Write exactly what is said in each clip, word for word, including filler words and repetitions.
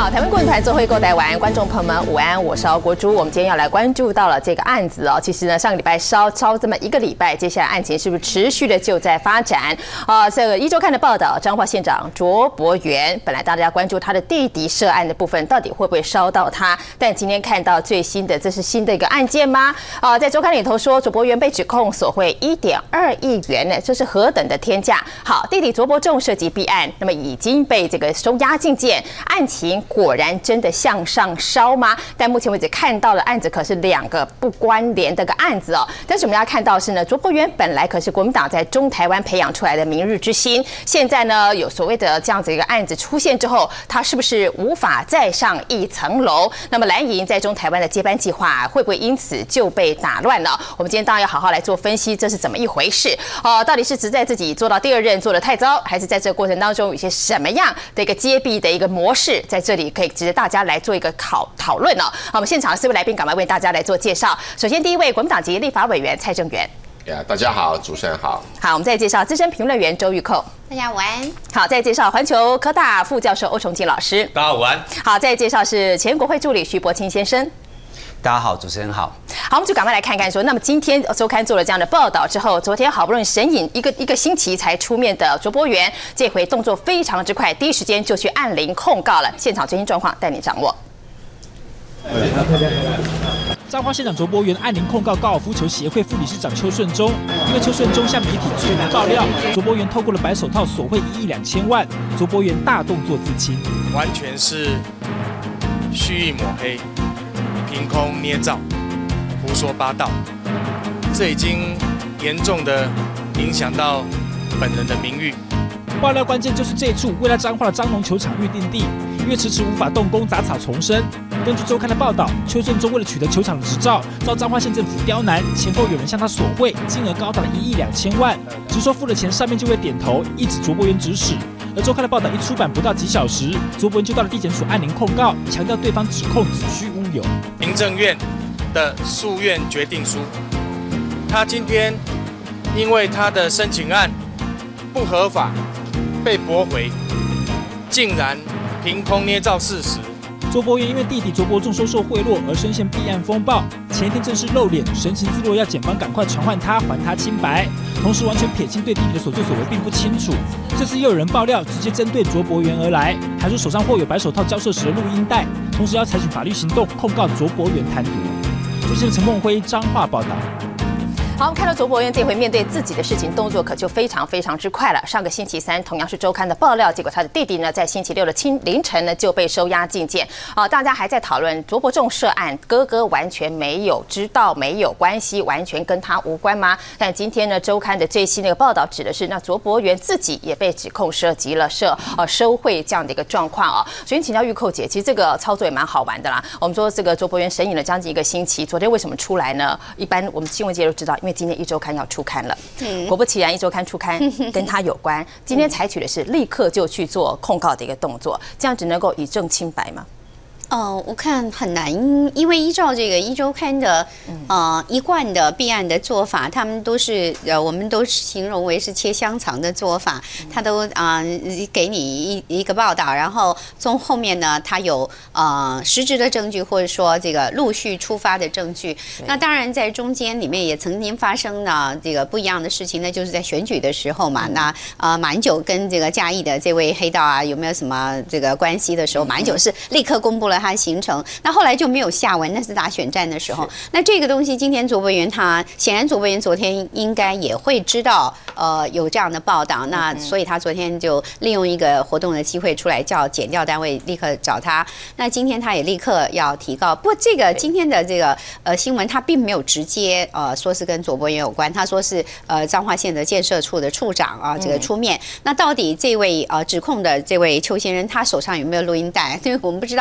好，台湾共团做会购台湾，观众朋友们午安，我是敖国珠。我们今天要来关注到了这个案子哦。其实呢，上个礼拜烧烧这么一个礼拜，接下来案情是不是持续的就在发展啊？这个一周刊的报道，彰化县长卓博源，本来大家关注他的弟弟涉案的部分，到底会不会烧到他？但今天看到最新的，这是新的一个案件吗？啊，在周刊里头说，卓博源被指控索贿一点二亿元呢，这是何等的天价？好，弟弟卓博仲涉及弊案，那么已经被这个收押禁见，案情果然真的向上烧吗？但目前为止看到的案子可是两个不关联的个案子哦。但是我们要看到的是呢，卓博源本来可是国民党在中台湾培养出来的明日之星，现在呢有所谓的这样子一个案子出现之后，他是不是无法再上一层楼？那么蓝营在中台湾的接班计划会不会因此就被打乱了？我们今天当然要好好来做分析，这是怎么一回事？哦、呃，到底是只在自己做到第二任做得太糟，还是在这个过程当中有些什么样的一个揭弊的一个模式，在这里可以值得大家来做一个讨讨论哦。好，我们现场的四位来宾赶快为大家来做介绍。首先，第一位国民党籍立法委员蔡正元。 呀，大家好，主持人好。 好，我们再介绍资深评论员周玉蔻。 大家午安。 好，再介绍环球科大副教授欧崇敬老师。 大家午安。 好，再介绍是前国会助理徐柏清先生。 大家好，主持人好。 好，我们就赶快来看看说，那么今天周刊做了这样的报道之后，昨天好不容易神隐一个一个星期才出面的卓博源，这回动作非常之快，第一时间就去按铃控告了。现场最新状况带你掌握。 彰化县长卓博源按铃控告高尔夫球协会副理事长邱顺中，因为邱顺中向媒体追人爆料，卓博源透过了白手套索贿一亿两千万，卓博源大动作自清， 完全是蓄意抹黑、凭空捏造、胡说八道，这已经严重的影响到本人的名誉。 爆料关键就是这处为了彰化的彰农球场预定地，因为迟迟无法动工，杂草丛生。根据周刊的报道，邱顺中为了取得球场的执照，遭彰化县政府刁难，前后有人向他索贿，金额高达了一亿两千万。只说付了钱，上面就会点头，一指卓博源指使。而周刊的报道一出版不到几小时，卓博源就到了地检署按铃控告，强调对方指控子虚乌有。 行政院的诉愿决定书，他今天因为他的申请案不合法被驳回，竟然凭空捏造事实。 卓博源因为弟弟卓博仲收受贿赂而深陷弊案风暴，前一天正式露脸，神情自若，要检方赶快传唤他，还他清白，同时完全撇清对弟弟的所作所为并不清楚。这次又有人爆料，直接针对卓博源而来，还说手上握有白手套交涉时的录音带，同时要采取法律行动控告卓博源贪渎。主持人陈梦辉彰化报道。 好，我们看到卓博源这回面对自己的事情动作可就非常非常之快了。上个星期三同样是周刊的爆料，结果他的弟弟呢在星期六的清凌晨呢就被收押禁见。啊，大家还在讨论卓博仲涉案，哥哥完全没有知道，没有关系，完全跟他无关吗？但今天呢周刊的最新那个报道指的是，那卓博源自己也被指控涉及了涉呃收贿这样的一个状况啊。首先请教玉蔻姐，其实这个操作也蛮好玩的啦。我们说这个卓博源神隐了将近一个星期，昨天为什么出来呢？一般我们新闻界都知道。因为今天一周刊要出刊了，嗯、果不其然，一周刊出刊跟他有关。今天采取的是立刻就去做控告的一个动作，这样只能够以证清白吗？ 哦，我看很难，因为依照这个一周刊的呃一贯的弊案的做法，他们都是呃我们都形容为是切香肠的做法，他都啊、呃、给你一一个报道，然后从后面呢，他有呃实质的证据，或者说这个陆续出发的证据。那当然在中间里面也曾经发生了这个不一样的事情，那就是在选举的时候嘛，那呃马英九跟这个嘉义的这位黑道啊有没有什么这个关系的时候，马英九是立刻公布了他的行程，那后来就没有下文，那是打选战的时候。那这个东西，今天卓博源他显然卓博源昨天应该也会知道，呃，有这样的报道，那所以他昨天就利用一个活动的机会出来叫检调单位立刻找他。那今天他也立刻要提告，不过这个今天的这个呃新闻，他并没有直接呃说是跟卓博源有关，他说是呃彰化县的建设处的处长啊这个出面。那到底这位呃指控的这位邱先生，他手上有没有录音带？因为我们不知道是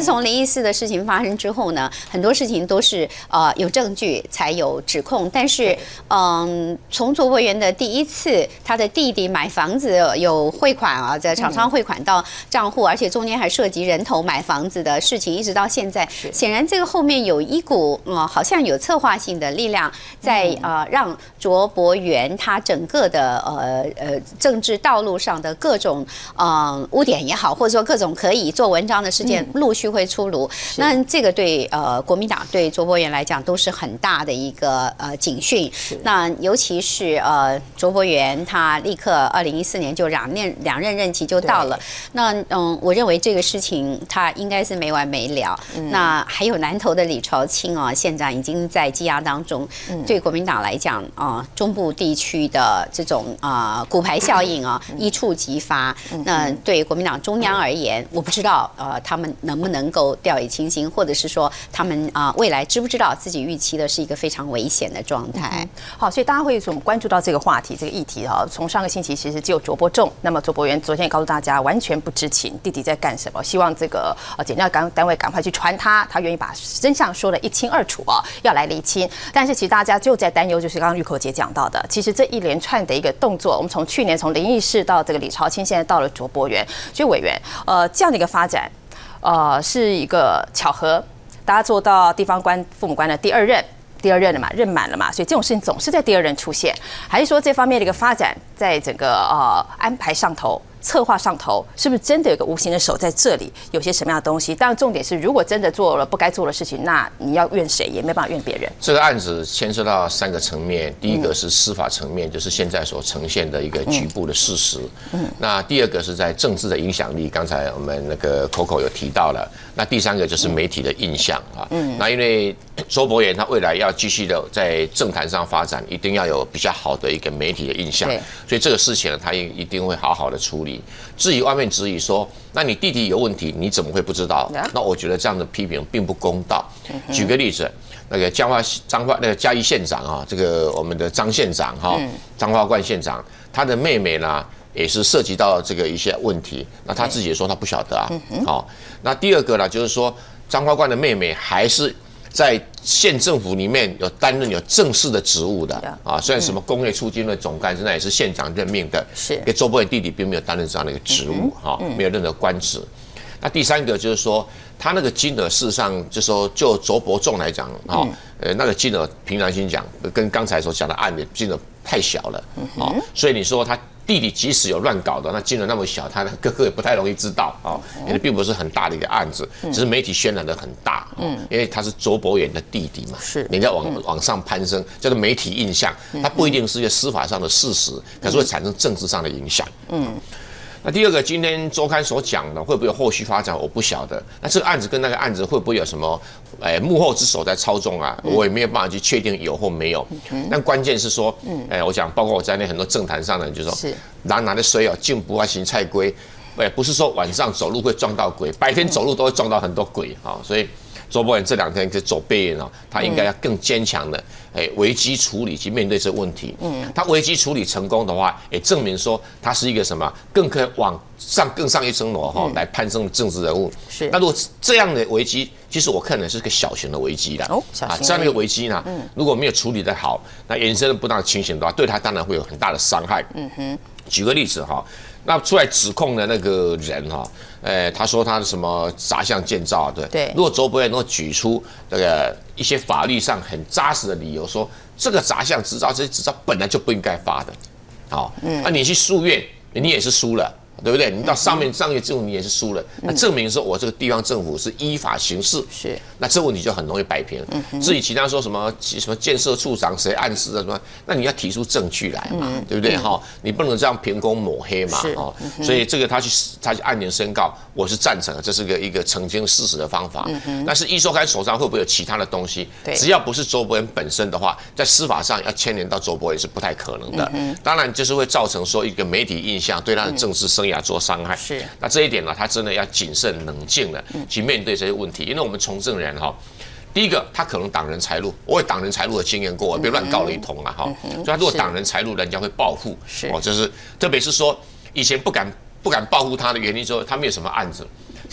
自从零一四的事情发生之后呢，很多事情都是呃有证据才有指控。但是，嗯，从卓伯源的第一次他的弟弟买房子有汇款啊，在厂商汇款到账户，而且中间还涉及人头买房子的事情，一直到现在，显然这个后面有一股呃好像有策划性的力量在呃让卓伯源他整个的呃呃政治道路上的各种呃污点也好，或者说各种可以做文章的事件陆续会出炉。那这个对呃国民党对卓伯源来讲都是很大的一个呃警讯。那尤其是呃卓伯源他立刻二零一四年就两任两任任期就到了。那嗯，我认为这个事情他应该是没完没了。嗯、那还有南投的李朝清啊，现在已经在羁押当中。嗯、对国民党来讲啊、呃，中部地区的这种啊、呃、骨牌效应啊，一触即发。嗯、那对国民党中央而言，我不知道呃他们能不能够掉以轻心，或者是说他们啊、呃、未来知不知道自己预期的是一个非常危险的状态。嗯、 好，所以大家会从关注到这个话题、这个议题哈。从上个星期其实只有卓伯仲，那么卓伯源昨天也告诉大家完全不知情，弟弟在干什么，希望这个呃检调单位赶快去传他，他愿意把真相说得一清二楚啊，要来厘清。但是其实大家就在担忧，就是刚刚玉口姐讲到的，其实这一连串的一个动作，我们从去年从林义士到这个李朝清，现在到了卓伯源，所以委员呃这样的一个发展，呃是一个巧合，大家做到地方官父母官的第二任。第二任了嘛，任满了嘛，所以这种事情总是在第二任出现，还是说这方面的一个发展，在整个呃安排上头、策划上头，是不是真的有个无形的手在这里？有些什么样的东西？当然，重点是，如果真的做了不该做的事情，那你要怨谁，也没办法怨别人。 这个案子牵涉到三个层面，第一个是司法层面，就是现在所呈现的一个局部的事实。嗯，那第二个是在政治的影响力，刚才我们那个 Coco 有提到了。那第三个就是媒体的印象啊。嗯，那因为卓伯源他未来要继续的在政坛上发展，一定要有比较好的一个媒体的印象，所以这个事情呢，他一定会好好的处理。至于外面质疑说，那你弟弟有问题，你怎么会不知道？那我觉得这样的批评并不公道。举个例子，那个彰化彰化那个嘉义县长啊，这个我们的张县长哈，彰化冠县长，他的妹妹呢也是涉及到这个一些问题，那他自己也说他不晓得啊。好，那第二个呢，就是说彰化冠的妹妹还是在县政府里面有担任有正式的职务的啊，虽然什么工业促进会总干事，那也是县长任命的，是，因为周伯源弟弟并没有担任这样的一个职务哈，没有任何官职。那第三个就是说，他那个金额事实上就说就卓伯仲来讲哈，呃那个金额凭良心讲，跟刚才所讲的案的金额太小了啊，所以你说他弟弟即使有乱搞的，那金额那么小，他的哥哥也不太容易知道啊，因为并不是很大的一个案子，只是媒体渲染的很大，嗯，因为他是卓伯源的弟弟嘛，是人家往往上攀升，叫做媒体印象，它不一定是一个司法上的事实，可是会产生政治上的影响，嗯。那第二个，今天周刊所讲的会不会有后续发展，我不晓得。那这个案子跟那个案子会不会有什么，哎，幕后之手在操纵啊？我也没有办法去确定有或没有。但关键是说，哎，我讲，包括我在内很多政坛上的人就说，男男的水哦，进不啊行菜龟，哎，不是说晚上走路会撞到鬼，白天走路都会撞到很多鬼啊，所以。卓伯源这两天是走背影哦，他应该要更坚强的，哎，危机处理及面对这个问题。嗯，他危机处理成功的话，也证明说他是一个什么，更可以往上更上一层楼哈，来攀升的政治人物。是。那如果这样的危机，其实我看的是个小型的危机啦。哦，小型。啊，这样的一个危机呢，如果没有处理得好，那衍生的不当的情形的话，对他当然会有很大的伤害。嗯哼。举个例子哈。那出来指控的那个人哈，呃，他说他的什么杂项建造，对对。如果卓伯源能够举出这个一些法律上很扎实的理由，说这个杂项执照这些执照本来就不应该发的，好，嗯，那你去诉愿，你也是输了。对不对？你到上面上面政府你也是输了，那证明说我这个地方政府是依法行事，是，那这问题就很容易摆平。至于其他说什么什么建设处长谁暗示的什么，那你要提出证据来嘛，对不对？哈，你不能这样凭空抹黑嘛，哦，所以这个他去他去按年申告，我是赞成的，这是个一个澄清事实的方法。但是易寿刊手上会不会有其他的东西？只要不是卓伯源本身的话，在司法上要牵连到卓伯源是不太可能的。当然就是会造成说一个媒体印象对他的政治生涯做伤害，是，那这一点呢，他真的要谨慎冷静的去面对这些问题，因为我们从政人哈，第一个他可能挡人财路，我有挡人财路的经验过，我别乱告了一通啊哈，所以他如果挡人财路，人家会报复，哦，就是特别是说以前不敢不敢报复他的原因，说他没有什么案子。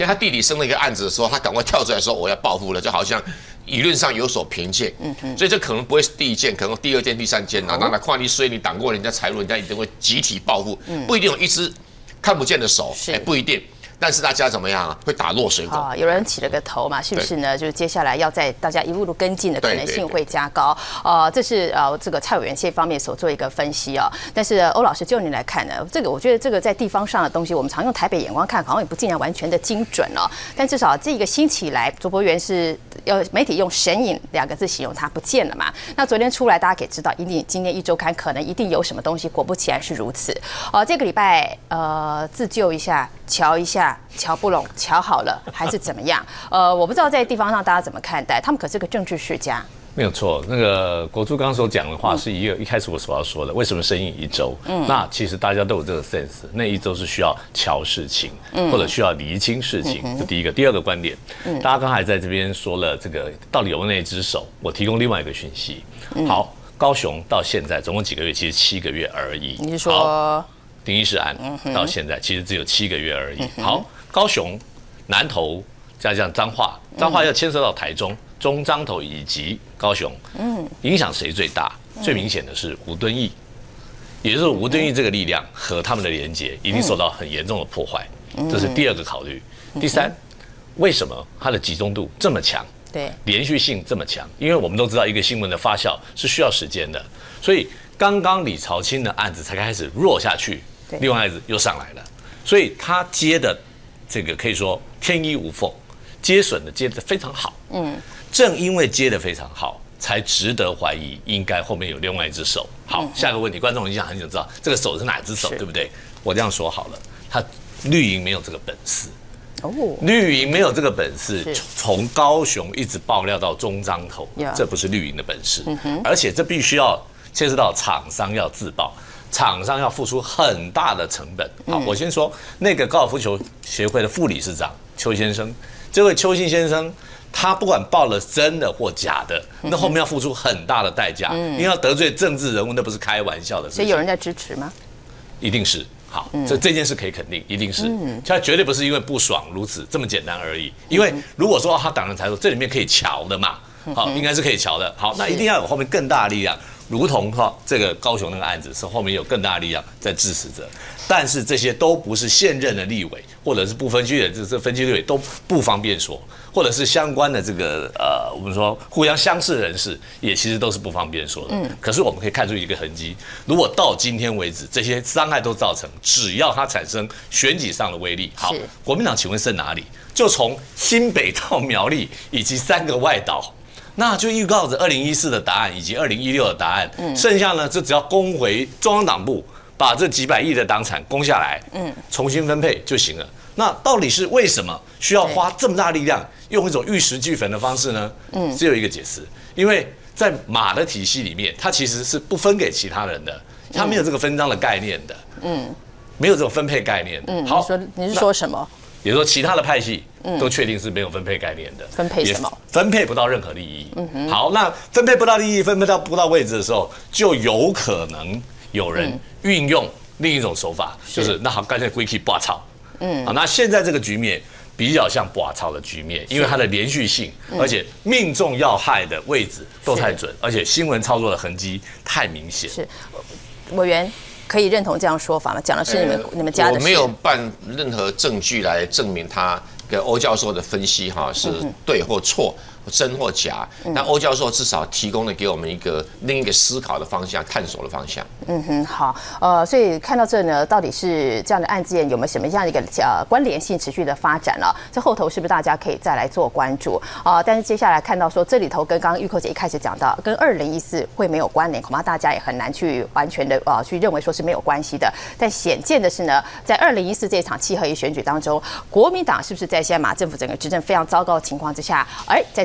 现在他弟弟生了一个案子的时候，他赶快跳出来说我要报复了，就好像舆论上有所凭借。嗯嗯，所以这可能不会是第一件，可能第二件、第三件，然后那跨你衰，你挡过人家财路，人家一定会集体报复，不一定有一只看不见的手，哎，不一定。但是大家怎么样啊？会打落水狗啊！ 有人起了个头嘛，是不是呢？就是接下来要在大家一路路跟进的可能性会加高。呃，这是呃这个蔡委员这方面所做一个分析啊。但是欧老师就你来看呢，这个我觉得这个在地方上的东西，我们常用台北眼光看，好像也不尽然完全的精准哦。但至少这个星期来，卓博源是要媒体用神隐两个字形容它不见了嘛。那昨天出来，大家可以知道，一定今天一周刊可能一定有什么东西，果不其然是如此。哦、呃，这个礼拜呃自救一下，瞧一下。瞧不拢，瞧好了还是怎么样？呃，我不知道在地方上大家怎么看待，他们可是个政治世家。 没有错，那个国柱刚刚所讲的话是一个、嗯、一开始我所要说的，为什么生硬一周？嗯，那其实大家都有这个 sense， 那一周是需要瞧事情，嗯、或者需要厘清事情，这、嗯、第一个。第二个观点，嗯、大家刚才在这边说了这个到底有那只手，我提供另外一个讯息。嗯、好，高雄到现在总共几个月？其实七个月而已。 你是说？ 丁医师案到现在其实只有七个月而已。嗯、好，高雄、南投加上彰化，彰化要牵涉到台中、中彰投以及高雄，嗯，影响谁最大？最明显的是吴敦义，也就是吴敦义这个力量和他们的连结一定受到很严重的破坏，这是第二个考虑。第三，为什么它的集中度这么强？ 对， 连续性这么强？因为我们都知道一个新闻的发酵是需要时间的，所以刚刚李朝清的案子才开始弱下去。另外一子又上来了，所以他接的这个可以说天衣无缝，接损的接的非常好。嗯，正因为接的非常好，才值得怀疑应该后面有另外一只手。好，下一个问题，观众一定很想知道这个手是哪只手，对不对？我这样说好了，他绿营没有这个本事。哦，绿营没有这个本事，从高雄一直爆料到中彰投，这不是绿营的本事，而且这必须要牵涉到厂商要自爆。厂商要付出很大的成本。好，我先说那个高尔夫球协会的副理事长邱先生，这位邱姓先生，他不管报了真的或假的，那后面要付出很大的代价，因为要得罪政治人物，那不是开玩笑的事情。 所以有人在支持吗？ 一定是。好，这这件事可以肯定，一定是，他绝对不是因为不爽如此这么简单而已。因为如果说他党人才说这里面可以瞧的嘛，好，应该是可以瞧的。好，那一定要有后面更大的力量。如同哈这个高雄那个案子是后面有更大的力量在支持着，但是这些都不是现任的立委或者是不分区的这这分区立委都不方便说，或者是相关的这个呃我们说互相相似人士也其实都是不方便说的。嗯，可是我们可以看出一个痕迹，如果到今天为止这些伤害都造成，只要它产生选举上的威力，好，国民党请问剩哪里？就从新北到苗栗以及三个外岛。那就预告着二零一四的答案以及二零一六的答案，嗯，剩下呢，就只要攻回中央党部，把这几百亿的党产攻下来，嗯，重新分配就行了。那到底是为什么需要花这么大力量，用一种玉石俱焚的方式呢？嗯，只有一个解释，因为在马的体系里面，它其实是不分给其他人的，它没有这个分赃的概念的，嗯，没有这种分配概念。嗯，好， 你说你是说什么？ 也就是说，其他的派系都确定是没有分配概念的， 分配什么？ 分配不到任何利益。嗯、好，那分配不到利益，分配到不到位置的时候，就有可能有人运用另一种手法，嗯、就是那好，干脆归去拔草。嗯，好，那现在这个局面比较像拔草的局面，因为它的连续性，而且命中要害的位置都太准，而且新闻操作的痕迹太明显。 是，委员。可以认同这样说法吗？讲的是你们、呃、你们家的事。 我没有办任何证据来证明他跟欧教授的分析哈是对或错。真或假，但欧教授至少提供了给我们一个另一个思考的方向、探索的方向。 嗯哼，好，呃，所以看到这呢，到底是这样的案件有没有什么样的一个呃关联性持续的发展了？这后头是不是大家可以再来做关注啊、呃？但是接下来看到说这里头跟刚刚玉蔻姐一开始讲到，跟二零一四会没有关联，恐怕大家也很难去完全的呃去认为说是没有关系的。但显见的是呢，在二零一四这场七合一选举当中，国民党是不是在现在马政府整个执政非常糟糕的情况之下，而在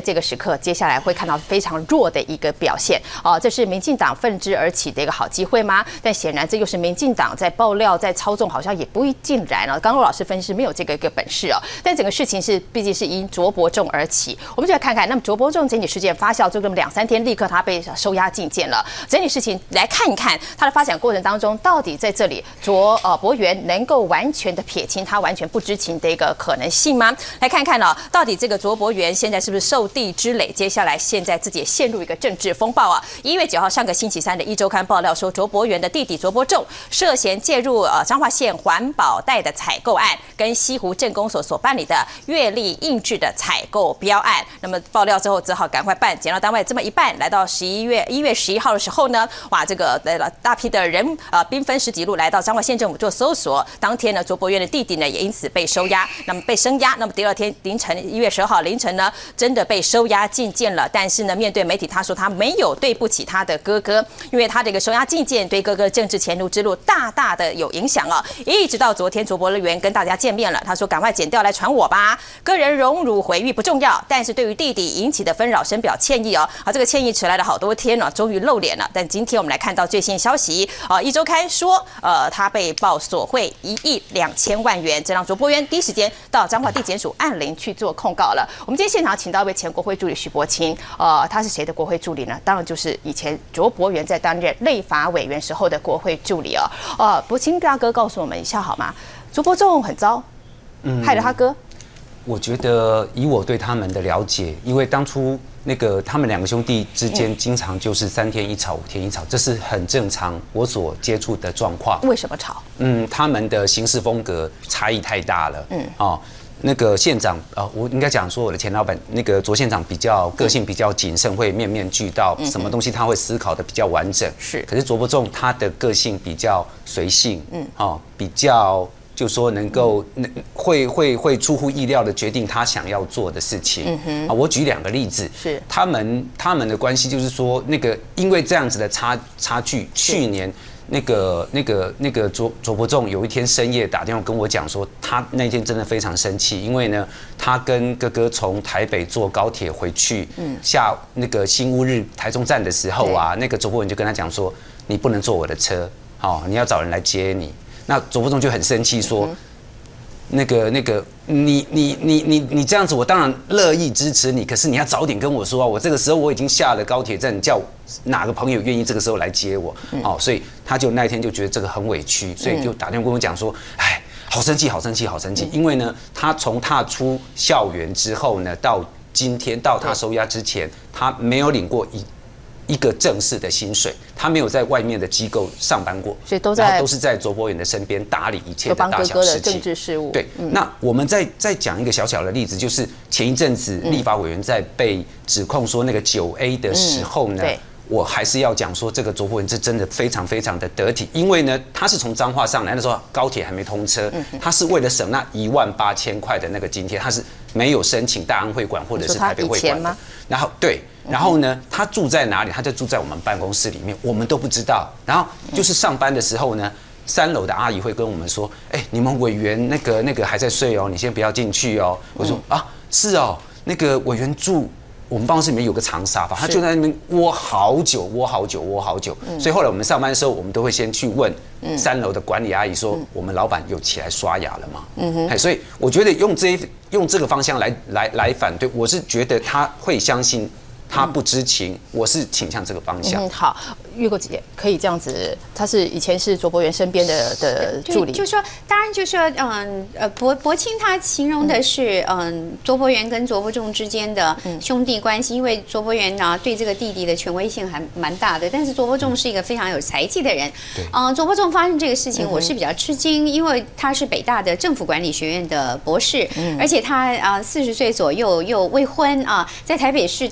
这个时刻，接下来会看到非常弱的一个表现哦。这是民进党奋之而起的一个好机会吗？但显然这又是民进党在爆料、在操纵，好像也不尽然哦。刚刚罗老师分析是没有这个一个本事哦。但整个事情是毕竟是因卓伯仲而起，我们就来看看，那么卓伯仲整体事件发酵就这么两三天，立刻他被收押禁见了。整体事情来看一看他的发展过程当中，到底在这里卓呃伯元能够完全的撇清他完全不知情的一个可能性吗？来看看呢、哦，到底这个卓伯元现在是不是受地之累？接下来现在自己也陷入一个政治风暴啊！一月九号，上个星期三的《一周刊》爆料说，卓伯元的弟弟卓伯仲涉嫌介入呃彰化县环保袋的采购案，跟西湖镇公所所办理的月历印制的采购标案。那么爆料之后，只好赶快办，检调单位这么一办，来到十一月一月十一号的时候呢，哇，这个呃大批的人呃兵分十几路来到彰化县政府做搜索。当天呢，卓伯元的弟弟呢也因此被收押，那么被声押。那么第二天凌晨一月十二号凌晨呢，真的被收押禁见了。但是呢，面对媒体，他说他没有对不起他的哥哥，因为他这个收押禁见对哥哥政治前途之路大大的有影响啊。一直到昨天，卓伯元跟大家见面了，他说赶快检调来传我吧，个人荣辱毁誉不重要，但是对于弟弟引起的纷扰深表歉意哦。啊，这个歉意迟来了好多天了，终于露脸了。但今天我们来看到最新消息啊，一周刊说，呃，他被曝索贿一亿两千万元，这让卓伯元第一时间到彰化地检署按铃去做控告了。我们今天现场请到一位前国会助理徐柏清，呃，他是谁的国会助理呢？当然就是以前卓伯元在担任立法委员时候的国会助理哦。呃，柏清大哥告诉我们一下好吗？卓伯仲很糟，嗯，害了他哥。 我觉得以我对他们的了解，因为当初那个他们两个兄弟之间经常就是三天一吵五天一吵，这是很正常我所接触的状况。 为什么吵？ 嗯，他们的行事风格差异太大了。嗯，哦，那个县长啊、呃，我应该讲说我的前老板那个卓县长比较个性比较谨慎，会面面俱到，什么东西他会思考的比较完整。 是， 可是卓伯仲他的个性比较随性，嗯，哦，比较。就说能够会会会出乎意料的决定他想要做的事情。嗯哼，啊，我举两个例子， 是他们他们的关系就是说，那个因为这样子的差差距，去年那个那个那个卓卓伯仲有一天深夜打电话跟我讲说，他那天真的非常生气，因为呢，他跟哥哥从台北坐高铁回去，嗯，下那个新乌日台中站的时候啊，那个卓伯文就跟他讲说，你不能坐我的车，哦，你要找人来接你。那卓伯仲就很生气说，嗯、那个那个你你你你你这样子，我当然乐意支持你，可是你要早点跟我说啊，我这个时候我已经下了高铁站，你叫哪个朋友愿意这个时候来接我？嗯、哦，所以他就那一天就觉得这个很委屈，所以就打电话跟我讲说，哎，好生气，好生气，好生气，嗯、因为呢，他从踏出校园之后呢，到今天到他收押之前，他没有领过一。一个正式的薪水，他没有在外面的机构上班过， 所以都在都是在卓伯元的身边打理一切的大小事情。 哥哥的政治事务。 对，嗯、那我们再再讲一个小小的例子，就是前一阵子立法委员在被指控说那个九 A 的时候呢，嗯、我还是要讲说这个卓伯元是真的非常非常的得体，因为呢，他是从彰化上来，那时候高铁还没通车，嗯、他是为了省那一万八千块的那个津贴，他是没有申请大安会馆或者是台北会馆的。然后对。然后呢，他住在哪里？他就住在我们办公室里面，我们都不知道。然后就是上班的时候呢，三楼的阿姨会跟我们说：“哎，你们委员那个那个还在睡哦，你先不要进去哦。”我说：“啊，是哦，那个委员住我们办公室里面有个长沙发，他就在那边窝好久，窝好久，窝好久。所以后来我们上班的时候，我们都会先去问三楼的管理阿姨说：我们老板有起来刷牙了吗？嗯哼。所以我觉得用这一用这个方向来来来反对，我是觉得他会相信。”他不知情，我是倾向这个方向。 嗯，好，月购姐可以这样子，他是以前是卓伯元身边的的助理， 就说当然就说嗯呃柏柏清他形容的是嗯卓伯元跟卓伯仲之间的兄弟关系，因为卓伯元呢对这个弟弟的权威性还蛮大的，但是卓伯仲是一个非常有才气的人。对，嗯，卓伯仲发生这个事情，我是比较吃惊，因为他是北大的政府管理学院的博士，而且他啊四十岁左右又未婚啊，在台北市他还有。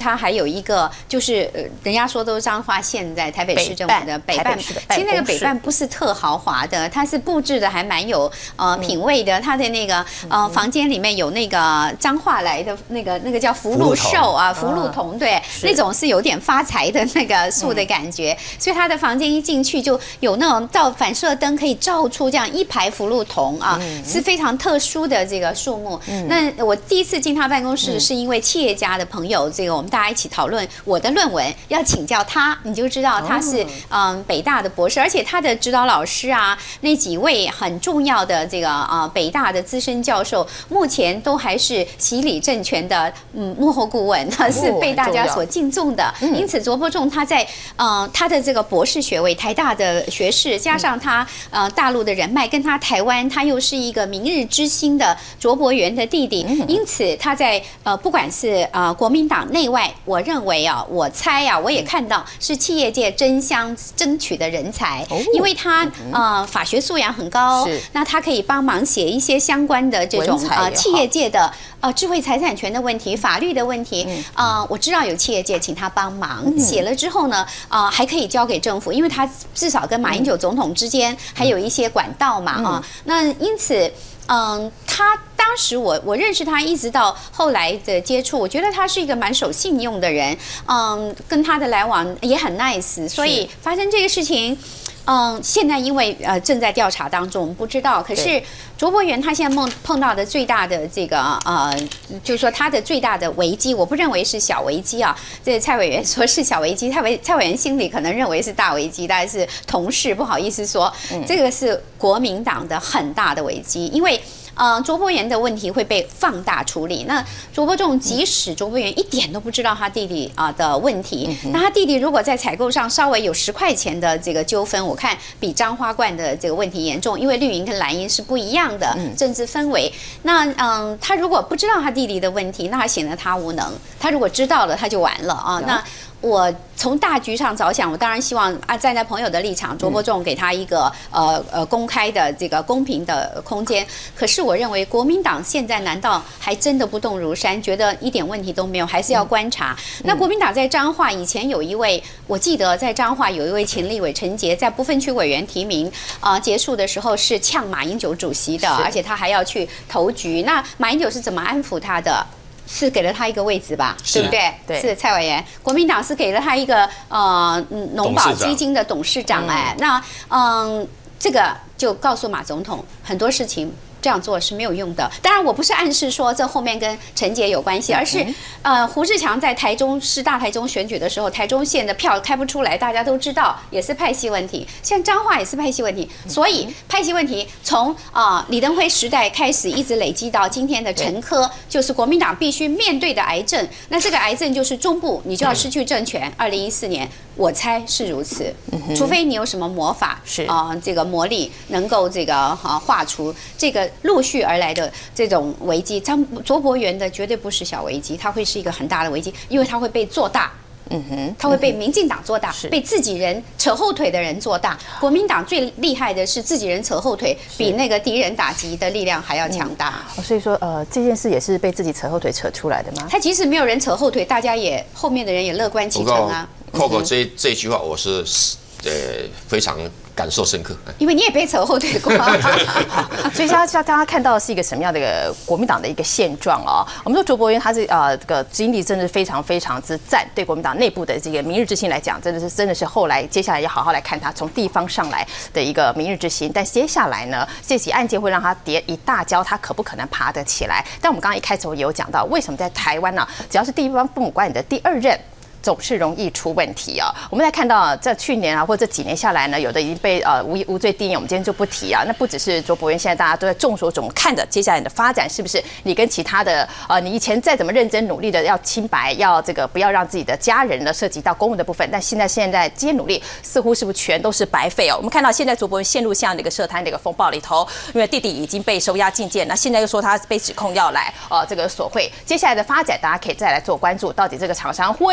有一个就是呃，人家说都是彰化县在台北市政府的北办， 其实那个北办不是特豪华的，它是布置的还蛮有呃品味的。它的那个呃房间里面有那个彰化来的那个那个叫福禄寿啊，福禄铜，对，那种是有点发财的那个树的感觉。所以它的房间一进去就有那种照反射灯可以照出这样一排福禄铜啊，是非常特殊的这个树木。那我第一次进他办公室是因为企业家的朋友，这个我们大家一起讨论我的论文，要请教他，你就知道他是嗯北大的博士，而且他的指导老师啊，那几位很重要的这个呃北大的资深教授，目前都还是习李政权的嗯幕后顾问，是被大家所敬重的。因此卓伯仲他在呃他的这个博士学位，台大的学士，加上他呃大陆的人脉，跟他台湾，他又是一个明日之星的卓伯源的弟弟，因此他在呃不管是呃国民党内外，我认为啊，我猜啊，我也看到是企业界争相争取的人才，因为他呃法学素养很高，那他可以帮忙写一些相关的这种呃企业界的呃智慧财产权的问题、法律的问题，呃我知道有企业界请他帮忙写了之后呢，呃还可以交给政府，因为他至少跟马英九总统之间还有一些管道嘛啊，那因此。嗯，他当时我我认识他，一直到后来的接触，我觉得他是一个蛮守信用的人。嗯，跟他的来往也很 nice， 所以发生这个事情。嗯，现在因为呃正在调查当中，我们不知道。可是卓伯源他现在碰碰到的最大的这个呃，就是说他的最大的危机，我不认为是小危机啊。这蔡委员说是小危机，蔡委蔡委员心里可能认为是大危机，但是同事不好意思说，这个是国民党的很大的危机，因为。呃，卓伯源的问题会被放大处理。那卓伯仲即使卓伯源一点都不知道他弟弟啊、呃、的问题，那他弟弟如果在采购上稍微有十块钱的这个纠纷，我看比彰花冠的这个问题严重，因为绿营跟蓝营是不一样的政治氛围。那嗯，他如果不知道他弟弟的问题，那他显得他无能；他如果知道了，他就完了啊。那我从大局上着想，我当然希望啊，站在朋友的立场，卓伯仲给他一个呃呃公开的这个公平的空间。可是我认为国民党现在难道还真的不动如山，觉得一点问题都没有，还是要观察？那国民党在彰化以前有一位，我记得在彰化有一位前立委陈杰，在不分区委员提名啊、呃、结束的时候是呛马英九主席的，而且他还要去投局。那马英九是怎么安抚他的？是给了他一个位置吧，对不对？ 对， 是蔡委员。国民党是给了他一个呃农保基金的董事长，哎，那嗯，这个就告诉马总统很多事情。这样做是没有用的。当然，我不是暗示说这后面跟陈杰有关系，而是呃，胡志强在台中市大台中选举的时候，台中县的票开不出来，大家都知道，也是派系问题。像彰化也是派系问题，所以派系问题从啊、呃、李登辉时代开始，一直累积到今天的陈柯，就是国民党必须面对的癌症。那这个癌症就是中部，你就要失去政权。二零一四年。我猜是如此，除非你有什么魔法，是啊、呃，这个魔力能够这个啊画出这个陆续而来的这种危机。张卓伯源的绝对不是小危机，它会是一个很大的危机，因为它会被做大。嗯哼，他会被民进党做大，被自己人扯后腿的人做大。国民党最厉害的是自己人扯后腿，比那个敌人打击的力量还要强大。 嗯、所以说，呃，这件事也是被自己扯后腿扯出来的吗？ 他即使没有人扯后腿，大家也后面的人也乐观其成啊。 Coco 这这句话我是呃非常感受深刻， 因为你也被扯后腿过。 所以大家大家看到的是一个什么样的一个国民党的一个现状哦。我们说卓伯源他是呃这个经历真的非常非常之赞，对国民党内部的这个明日之星来讲，真的是真的是后来接下来要好好来看他从地方上来的一个明日之星。但接下来呢，这起案件会让他跌一大跤，他可不可能爬得起来？但我们刚刚一开始也有讲到，为什么在台湾呢，只要是地方父母官你的第二任。总是容易出问题啊！我们来看到，这去年啊，或者这几年下来呢，有的已经被呃无无罪定谳，我们今天就不提啊。那不只是卓伯源，现在大家都在众所瞩目看着接下来的发展，是不是你跟其他的呃，你以前再怎么认真努力的要清白，要这个不要让自己的家人呢涉及到公务的部分，但现在现在这些努力似乎是不是全都是白费哦？我们看到现在卓伯源陷入这样的一个涉贪的一个风暴里头，因为弟弟已经被收押禁见，那现在又说他被指控要来呃这个索贿，接下来的发展大家可以再来做关注，到底这个厂商会不会拿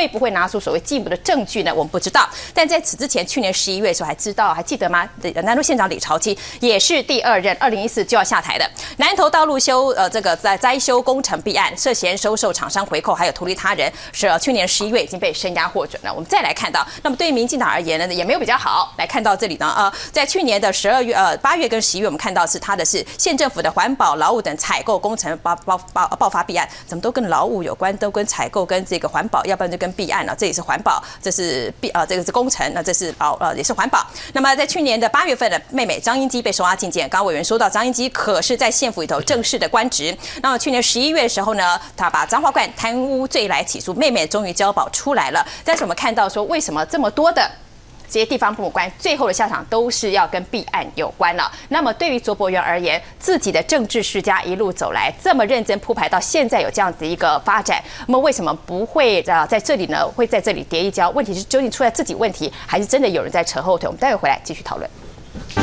拿出所谓进一步的证据呢？我们不知道。但在此之前，去年十一月的时候还知道，还记得吗？南投县长李朝基也是第二任，二零一四就要下台的。南投道路修呃这个在灾修工程弊案，涉嫌收受厂商回扣，还有图利他人，是去年十一月已经被声押获准了。我们再来看到，那么对于民进党而言呢，也没有比较好。来看到这里呢，呃，在去年的十二月呃八月跟十一月，我们看到是他的是县政府的环保、劳务等采购工程爆爆爆爆发弊案，怎么都跟劳务有关，都跟采购跟这个环保，要不然就跟弊案了。这也是环保，这是弊呃这个是工程，那这是保呃也是环保。那么在去年的八月份的妹妹张英基被收押禁见，刚刚委员说到张英基可是在县府里头正式的官职。那么去年十一月的时候呢，他把彰化县贪污罪来起诉妹妹，终于交保出来了。但是我们看到说，为什么这么多的这些地方父母官最后的下场都是要跟弊案有关了？那么对于卓博源而言，自己的政治世家一路走来这么认真铺排，到现在有这样子一个发展，那么为什么不会啊在这里呢？会在这里跌一跤？问题是究竟出在自己问题，还是真的有人在扯后腿？我们待会回来继续讨论。